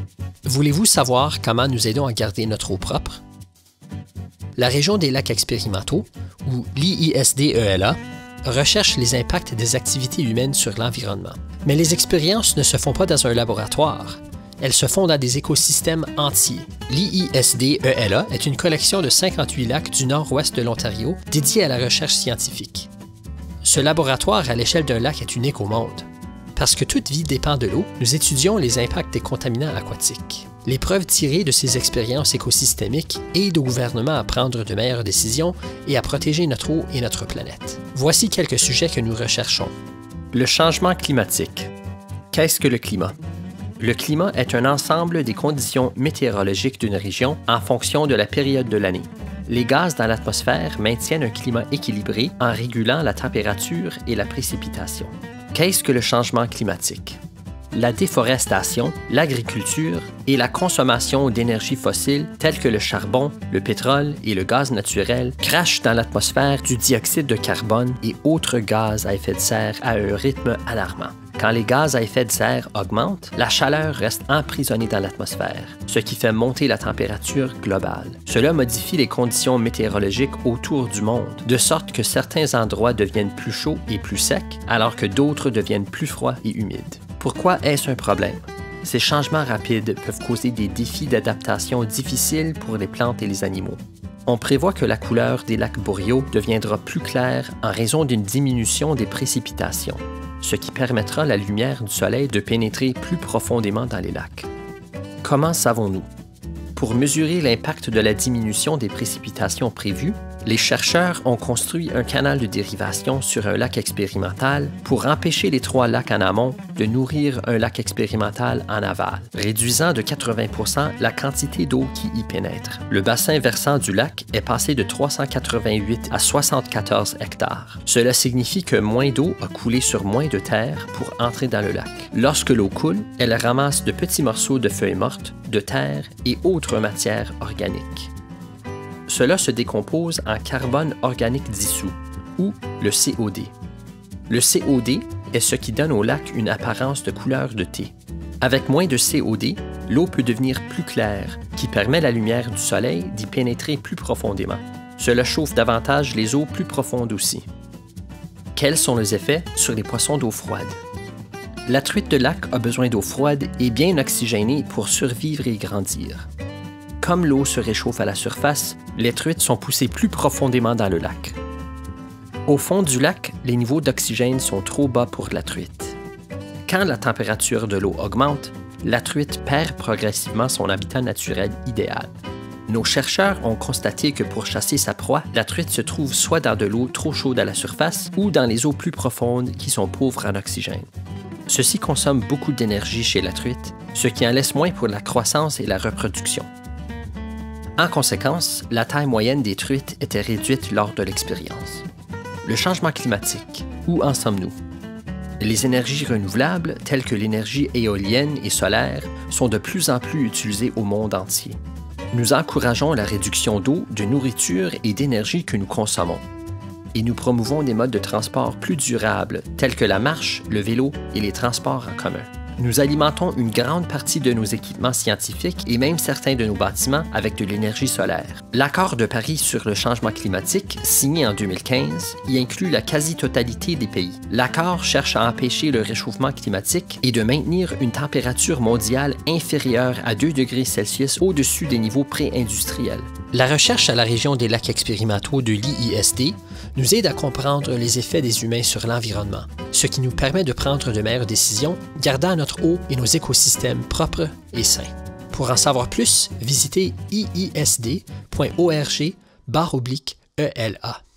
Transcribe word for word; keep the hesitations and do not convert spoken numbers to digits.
Voulez-vous savoir comment nous aidons à garder notre eau propre? La région des lacs expérimentaux, ou l'I I S D E L A, recherche les impacts des activités humaines sur l'environnement. Mais les expériences ne se font pas dans un laboratoire. Elles se font dans des écosystèmes entiers. L'I I S D E L A est une collection de cinquante-huit lacs du nord-ouest de l'Ontario dédiée à la recherche scientifique. Ce laboratoire à l'échelle d'un lac est unique au monde. Parce que toute vie dépend de l'eau, nous étudions les impacts des contaminants aquatiques. Les preuves tirées de ces expériences écosystémiques aident au gouvernement à prendre de meilleures décisions et à protéger notre eau et notre planète. Voici quelques sujets que nous recherchons. Le changement climatique. Qu'est-ce que le climat? Le climat est un ensemble des conditions météorologiques d'une région en fonction de la période de l'année. Les gaz dans l'atmosphère maintiennent un climat équilibré en régulant la température et la précipitation. Qu'est-ce que le changement climatique? La déforestation, l'agriculture et la consommation d'énergies fossiles telles que le charbon, le pétrole et le gaz naturel crachent dans l'atmosphère du dioxyde de carbone et autres gaz à effet de serre à un rythme alarmant. Quand les gaz à effet de serre augmentent, la chaleur reste emprisonnée dans l'atmosphère, ce qui fait monter la température globale. Cela modifie les conditions météorologiques autour du monde, de sorte que certains endroits deviennent plus chauds et plus secs, alors que d'autres deviennent plus froids et humides. Pourquoi est-ce un problème? Ces changements rapides peuvent causer des défis d'adaptation difficiles pour les plantes et les animaux. On prévoit que la couleur des lacs boréaux deviendra plus claire en raison d'une diminution des précipitations, ce qui permettra à la lumière du soleil de pénétrer plus profondément dans les lacs. Comment savons-nous? Pour mesurer l'impact de la diminution des précipitations prévues, les chercheurs ont construit un canal de dérivation sur un lac expérimental pour empêcher les trois lacs en amont de nourrir un lac expérimental en aval, réduisant de quatre-vingts pour cent la quantité d'eau qui y pénètre. Le bassin versant du lac est passé de trois cent quatre-vingt-huit à soixante-quatorze hectares. Cela signifie que moins d'eau a coulé sur moins de terre pour entrer dans le lac. Lorsque l'eau coule, elle ramasse de petits morceaux de feuilles mortes, de terre et autres matières organiques. Cela se décompose en carbone organique dissous, ou le C O D. Le C O D est ce qui donne au lac une apparence de couleur de thé. Avec moins de C O D, l'eau peut devenir plus claire, qui permet la lumière du soleil d'y pénétrer plus profondément. Cela chauffe davantage les eaux plus profondes aussi. Quels sont les effets sur les poissons d'eau froide? La truite de lac a besoin d'eau froide et bien oxygénée pour survivre et grandir. Comme l'eau se réchauffe à la surface, les truites sont poussées plus profondément dans le lac. Au fond du lac, les niveaux d'oxygène sont trop bas pour la truite. Quand la température de l'eau augmente, la truite perd progressivement son habitat naturel idéal. Nos chercheurs ont constaté que pour chasser sa proie, la truite se trouve soit dans de l'eau trop chaude à la surface ou dans les eaux plus profondes qui sont pauvres en oxygène. Ceci consomme beaucoup d'énergie chez la truite, ce qui en laisse moins pour la croissance et la reproduction. En conséquence, la taille moyenne des truites était réduite lors de l'expérience. Le changement climatique, où en sommes-nous? Les énergies renouvelables, telles que l'énergie éolienne et solaire, sont de plus en plus utilisées au monde entier. Nous encourageons la réduction d'eau, de nourriture et d'énergie que nous consommons. Et nous promouvons des modes de transport plus durables, tels que la marche, le vélo et les transports en commun. Nous alimentons une grande partie de nos équipements scientifiques et même certains de nos bâtiments avec de l'énergie solaire. L'Accord de Paris sur le changement climatique, signé en deux mille quinze, y inclut la quasi-totalité des pays. L'accord cherche à empêcher le réchauffement climatique et de maintenir une température mondiale inférieure à deux degrés Celsius au-dessus des niveaux pré-industriels. La recherche à la région des lacs expérimentaux de l'I I S D nous aide à comprendre les effets des humains sur l'environnement, ce qui nous permet de prendre de meilleures décisions, gardant notre eau et nos écosystèmes propres et sains. Pour en savoir plus, visitez i i s d point org barre oblique E L A.